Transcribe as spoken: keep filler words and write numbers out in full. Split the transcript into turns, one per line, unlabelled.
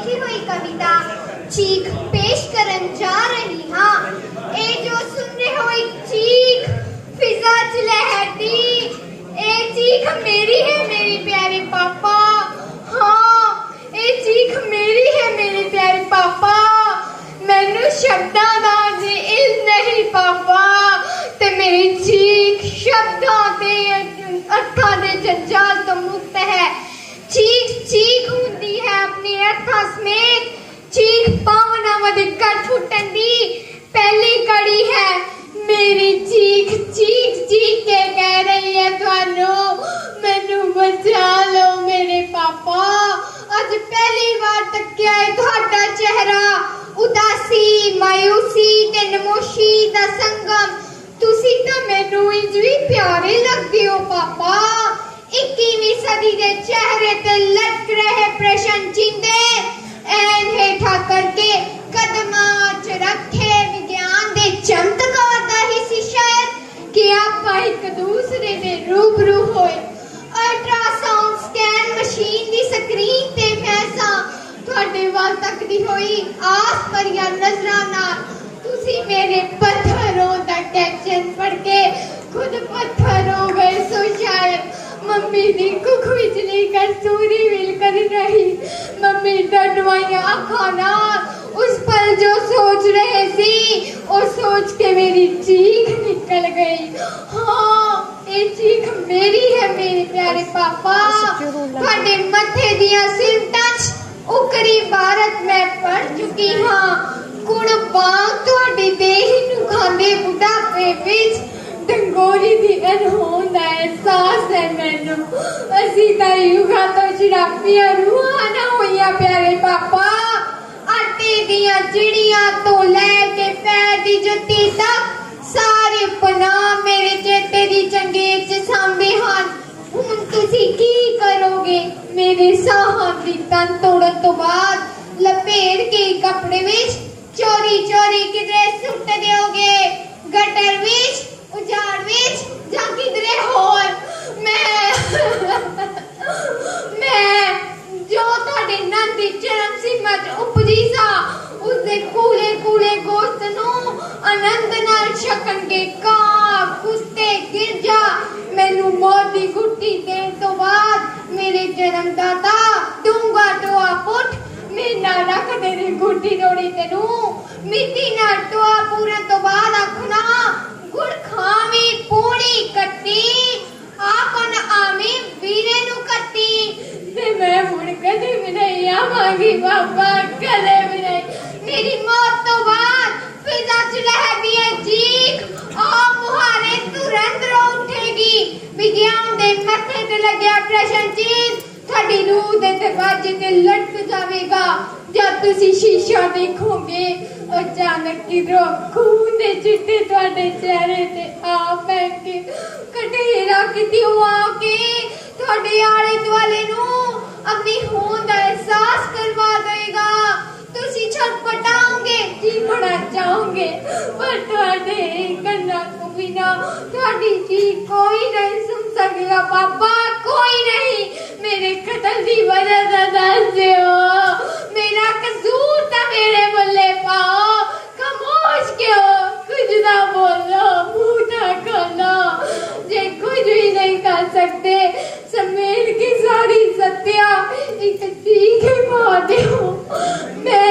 लिखी हुई कविता चीख पेश करन जा रही हाँ। ए जो सुन रहे हो एक चीख फिजा च लहरदी, ए चीख मेरी है मेरी प्यारे पापा। हाँ ए चीख मेरी है मेरे प्यारे पापा। मैनू शब्दां दा जे इल्म नहीं पापा, ते मेरी चीख शब्दां दे अर्थां दे जंजाल तो मुक्त है। चीख चीख हुंदी है अपने अर्थां समेत, चीख भावनावां दे गठ फुटन दी पहली कड़ी है। मेरी चीख चीख चीख के कह रही है थानू मैनू बचा लो मेरे पापा। अज पहली बार तक्या है तुहाडा चेहरा, उदासी मायूसी ते नमोशी दा संगम। तुसी तां मैनू इंज भी प्यारे लगदे हो पापा। इक्कीवीं सदी दे चेहरे ते लटक रहे प्रश्न चिंदे ऐन हेठा करके कदमां च रखे विज्ञान दे चमत्कार दा ही सी शायद कि आपां एक दूसरे दे रूबरू होए। अल्ट्रासाउंड स्कैन मशीन दी स्क्रीन ते फैसा तुहाडे वाल तकदी होई आस भरिया नजरां नाल। तुसी मेरे पत्थरों दा कैप्शन पढ़ के खुद पत्थर हो गए सो शायद। मम्मी दी कुख विच लेकर सूरी विल कर रही, मम्मी डडवाइया अखां नाल उस पल जो सोच रहे सी ओ सोच के मेरी चीख निकल गई। हाँ ये चीख मेरी है मेरे प्यारे पापा। तुहाडे मथे दियां सिमटां च उकरी भारत मैं पढ़ चुकी हाँ। कुण बांग तुहाडे देह नूं खांदे बुढ़ापे विच डंगोरी दी अनहोंद दा एहसास है मैनू। असी तां युगां तो शराबियां रूहां ना होइया प्यारे पापा। आटे दियां चिड़ियां तो लैके पैर दी जुत्ती तक सारे पनाह मेरे चेते दी चंगेज च सांभे हन। हुण तुसी की करोगे मेरे साहां दी तन तोड़न तो बाद लपेट के कपड़े विच चोरी चोरी किधरे सुट दियोगे, गटर विच उजाड़ विच जां किधरे होर। मैं मैं जो तुहाडे नंद दी चरम सीमा च उपजी सा उसदे कूले कूले गोश्त नूं आनंद नाल छकन के कां कुत्ते गिरजा मैनू मौत दी गुट्टी देण तो बाद मेरे जन्मदाता दूंगा टोआ पुट मेरे नाल रख दे रे गुट्टी तोड़ी तेनू। मिट्टी नाल टोआ पूरन तो बाद आखना गुड़ खावी पूरी कट्टी आपन आमी वीरे नू कट्टी। ते मैं मुड़ कदे भी नहीं आवांगी बाबा, कदे भी नहीं। मेरी मौत तो बाद फिजा च लहरदी है चीख आ मुहारे तुरंत रो उठेगी। विज्ञान दे मथे ते लग्या प्रश्न चिन्ह तुहाडी रूह दे दरवाजे ते लटक जावेगा। जब तुसी शीशा देखोगे अचानक किधरों खून दे चिट्टे तुहाडे चेहरे ते आ पैके कटेरा किती आके तुहाडे आले दुआले नू अपनी होंद दा एहसास करवा देगा। तुसी छटपटाओगे चीखना चाहोगे पर तुहाडे कन्ना को बिना तुहाडी चीख कोई नहीं सुन सकेगा पापा, कोई नहीं। मेरे कत्ल दी वजह दा दस दिओ, मेरा कसूर ता मेरे बल्ले पाओ। खामोश क्यों कुछ ना बोलो मुंह ना खोलो। जे कुछ भी नहीं कर सकते समेट की सारी सत्या एक चीख मार दो। मैं